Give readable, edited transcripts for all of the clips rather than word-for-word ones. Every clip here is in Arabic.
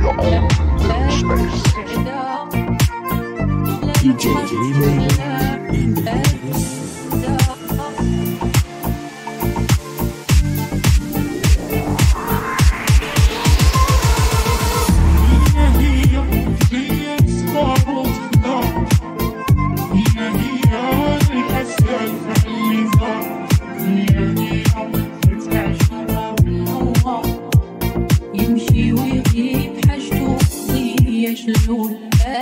your own little space. DJ J-May in the mix. يمشي ويغيب حاجته ويشلون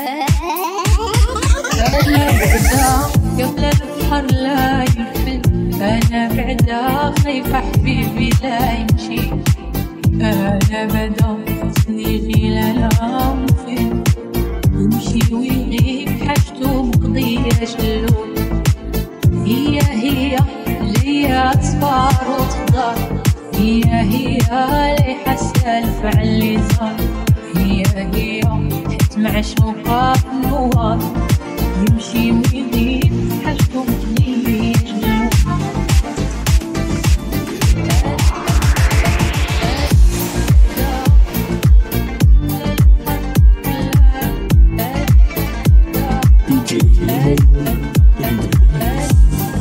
أنا بعدا قبل البحر لا يرفل، أنا بعدا خايفة حبيبي لا يمشي، أنا بدا حسني غير لا مفل، يمشي ويغيب حاجته مقضية شلون، هي ليا أصفار وتخضر، هي لي حاسة الفعل اللي صار، هي حيت معشوقة النوار، يمشي ويغيب حاجته مقضية شلون. DJ J-May in the mix.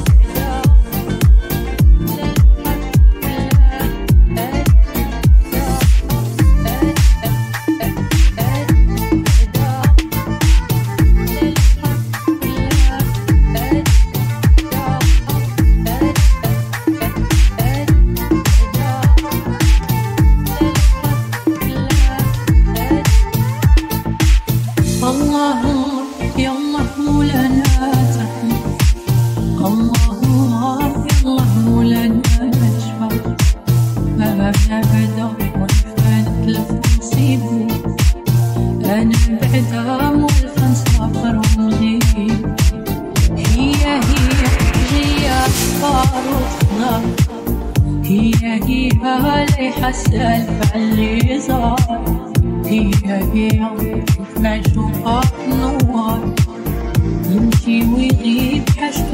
الله يا الله مولانا ترحم، الله يا الله مولانا نشفى، ما بدا ونحفى نتلف ونصيبو، أنا بعدا مولفة نسافر ونغيب، هي جيا أصفار وتخضر، هي لي حاسة الفعل اللي صار، هي معشوقة النوار، يمشي ويغيب حاجته